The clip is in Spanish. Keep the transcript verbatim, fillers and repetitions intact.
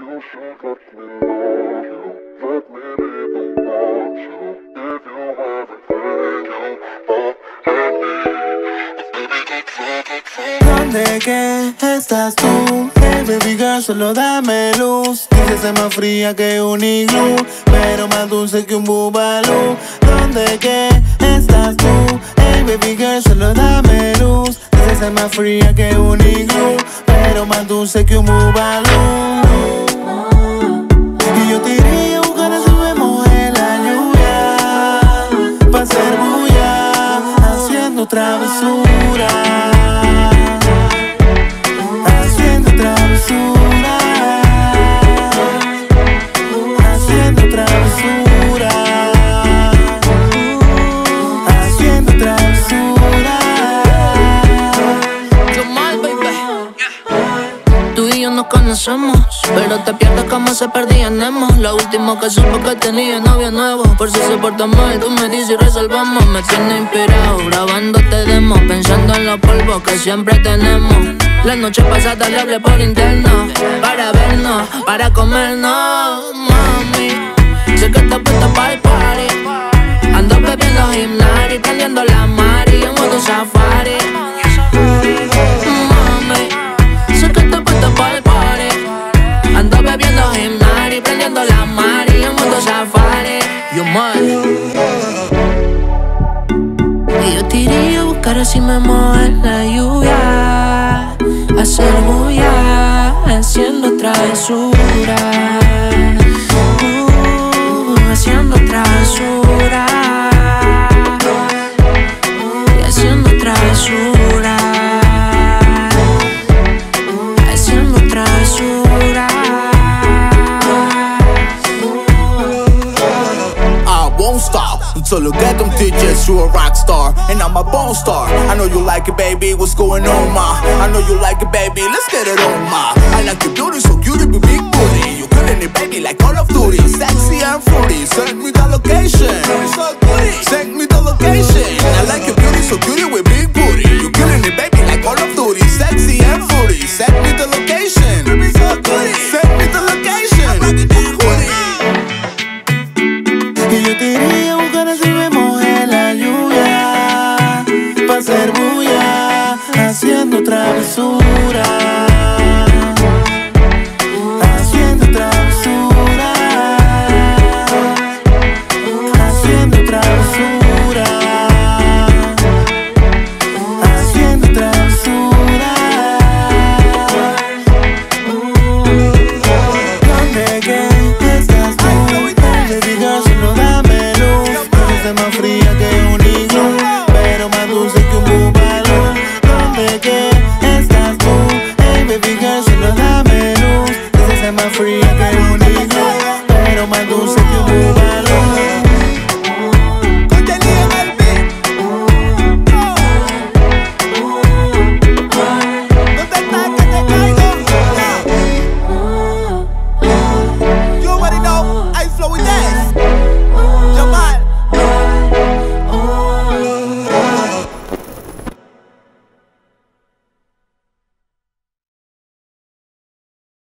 ¿Dónde que estás tú? Hey baby girl, solo dame luz. Dices es más fría que un iglú, pero más dulce que un bubalú. ¿Dónde que estás tú? Hey baby girl, solo dame luz. Dices es más fría que un iglú, pero más dulce que un bubalú. Y yo te iría a buscar a si me moje la lluvia, pa' hacer bulla, haciendo travesura. Haciendo travesura, haciendo travesura, haciendo travesura. Yo mal, baby. Tú y yo nos conocemos, pero te pierdes como se perdía Nemo. Lo último que supo que tenía novio nuevo. Por si se porta mal, tú me dices y resolvamos. Me tiene inspirado, grabándote demos, pensando en los polvos que siempre tenemos. La noche pasada le hablé por interno, para vernos, para comernos, mami. Sé que estás puesta para el party. Ando bebiendo Himnari, prendiendo la mari en modo safari. Mami, sé que estás puesta para el party. Ando bebiendo Himnari, prendiendo la mari en modo safari. Yo mal. Y yo te iría a buscar así me moje la lluvia, hacer bulla, haciendo travesura, uh, haciendo travesura, y haciendo travesura, haciendo travesura. I won't stop until I get them digits. You a rock star, and I'm a bone star. I know you like it, baby. What's going on, ma? I know you like it, baby. Let's get it on, ma. I like your beauty, so cute.